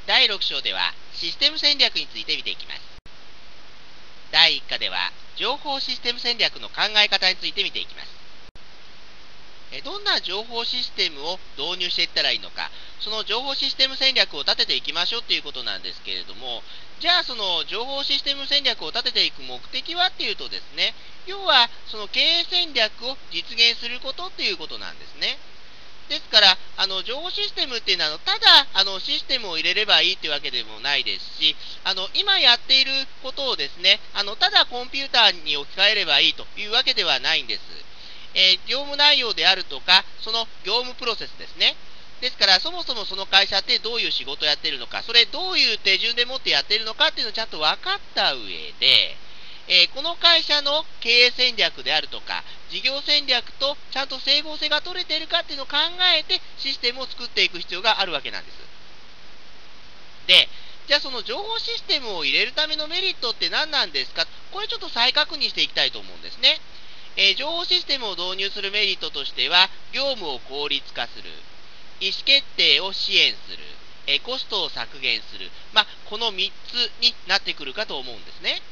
第6章ではシステム戦略について見ていきます。第1課では情報システム戦略の考え方について見ていきます。どんな情報システムを導入していったらいいのか、その情報システム戦略を立てていきましょうということなんですけれども、じゃあその情報システム戦略を立てていく目的はっていうとですね、要はその経営戦略を実現することっていうことなんですね。ですから、情報システムっていうのは、ただ、システムを入れればいいってわけでもないですし、今やっていることをですね、ただコンピューターに置き換えればいいというわけではないんです。業務内容であるとか、その業務プロセスですね。ですから、そもそもその会社ってどういう仕事をやっているのか、それどういう手順でもってやっているのかっていうのをちゃんと分かった上で、この会社の経営戦略であるとか、事業戦略とちゃんと整合性が取れているかっていうのを考えてシステムを作っていく必要があるわけなんです。で、じゃあその情報システムを入れるためのメリットって何なんですか？これちょっと再確認していきたいと思うんですね。情報システムを導入するメリットとしては、業務を効率化する、意思決定を支援する、コストを削減する、この3つになってくるかと思うんですね。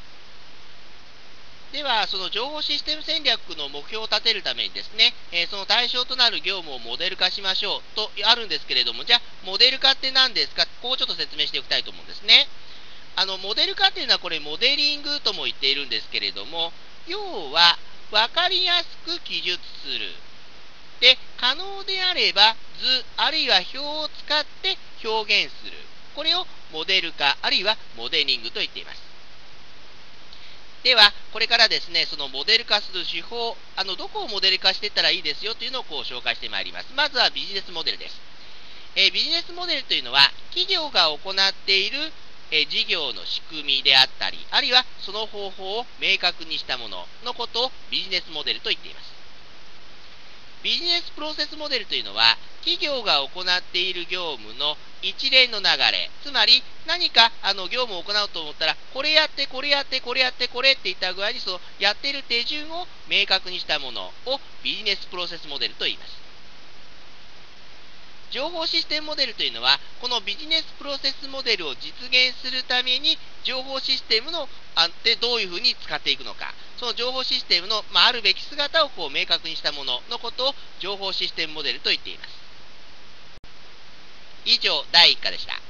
では、その情報システム戦略の目標を立てるためにですね、その対象となる業務をモデル化しましょうとあるんですけれども、じゃあ、モデル化って何ですか？ここをちょっと説明しておきたいと思うんですね。モデル化っていうのはこれ、モデリングとも言っているんですけれども、要は、分かりやすく記述する。で、可能であれば図、あるいは表を使って表現する。これをモデル化、あるいはモデリングと言っています。では、これからですね、そのモデル化する手法、どこをモデル化していったらいいですよというのを紹介してまいります。まずはビジネスモデルです。ビジネスモデルというのは、企業が行っている事業の仕組みであったり、あるいはその方法を明確にしたもののことをビジネスモデルと言っています。ビジネスプロセスモデルというのは、企業が行っている業務の一連の流れ、つまり何か業務を行おうと思ったら、これやって、これやって、これやって、これっていった具合に、そのやっている手順を明確にしたものをビジネスプロセスモデルと言います。情報システムモデルというのは、このビジネスプロセスモデルを実現するために、情報システムのでどういうふうに使っていくのか、その情報システムの、あるべき姿を明確にしたもののことを情報システムモデルと言っています。以上、第1課でした。